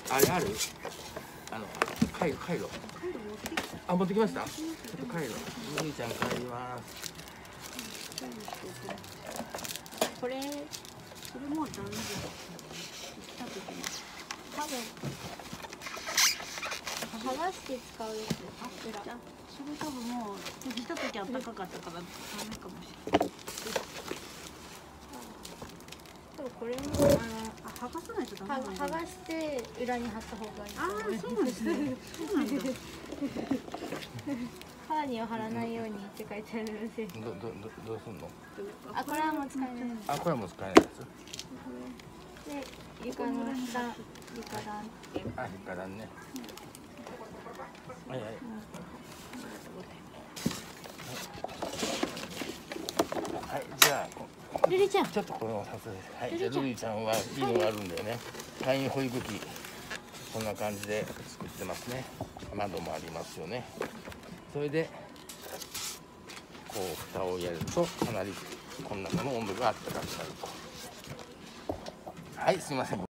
あれある？カイロ。あ、持ってきました。ちょっとカイロ。ルイちゃん帰ります。 これもダメです。多分剥がして使うやつ。 それ多分もう来た時あったかかったからダメかもしれない。 多分これも剥がさないとダメなんだ。 剥がして裏に貼った方がいい。 ああ、そうなんですね。そうなんだ。 肌には貼らないようにって書いてあるので。 どうすんの？ あ、これはもう使えない。 あ、これはもう使えないやつ。 で、床の下、床段って。 あ、床段ね。はいはい。はい、じゃあ、 ルリちゃん。 ちょっとこれをさせて。はい、じゃあルリちゃんはいいのがあるんだよね。簡易保育器。こんな感じで作ってますね。窓もありますよね。それでこう蓋をやるとかなりこの中の温度があったかくなると。はい、すみません。